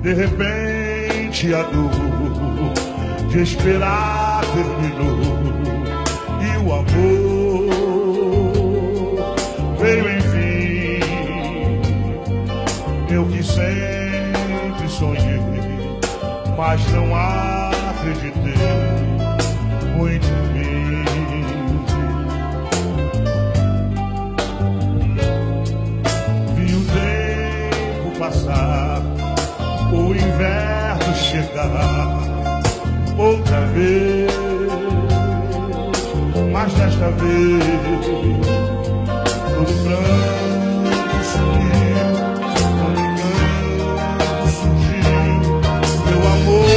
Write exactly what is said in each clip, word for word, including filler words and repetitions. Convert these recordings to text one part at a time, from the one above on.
De repente a dor de esperar terminou e o amor veio enfim. Eu que sempre sonhei, mas não acreditei muito em mim. Vi o tempo passar, o inverno chegar outra vez, mas desta vez todo pranto sumiu, todo engano surgiu, meu amor.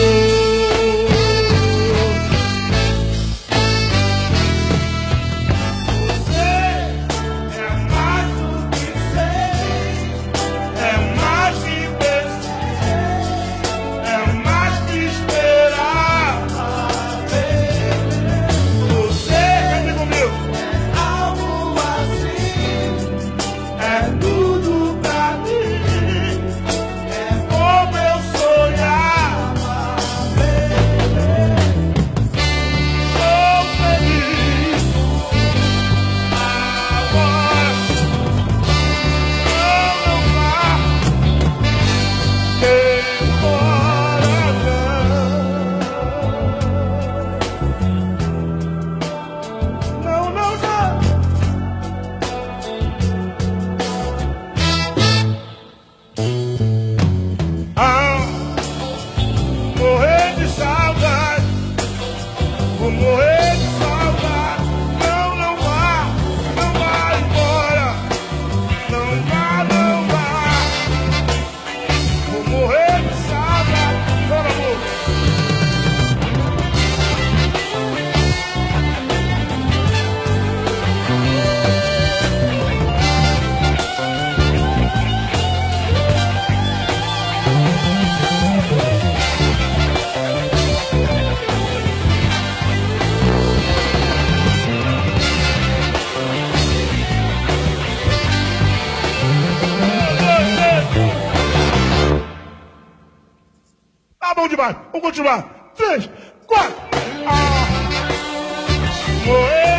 Bom demais, vamos continuar. Três, quatro. Ah, morrer.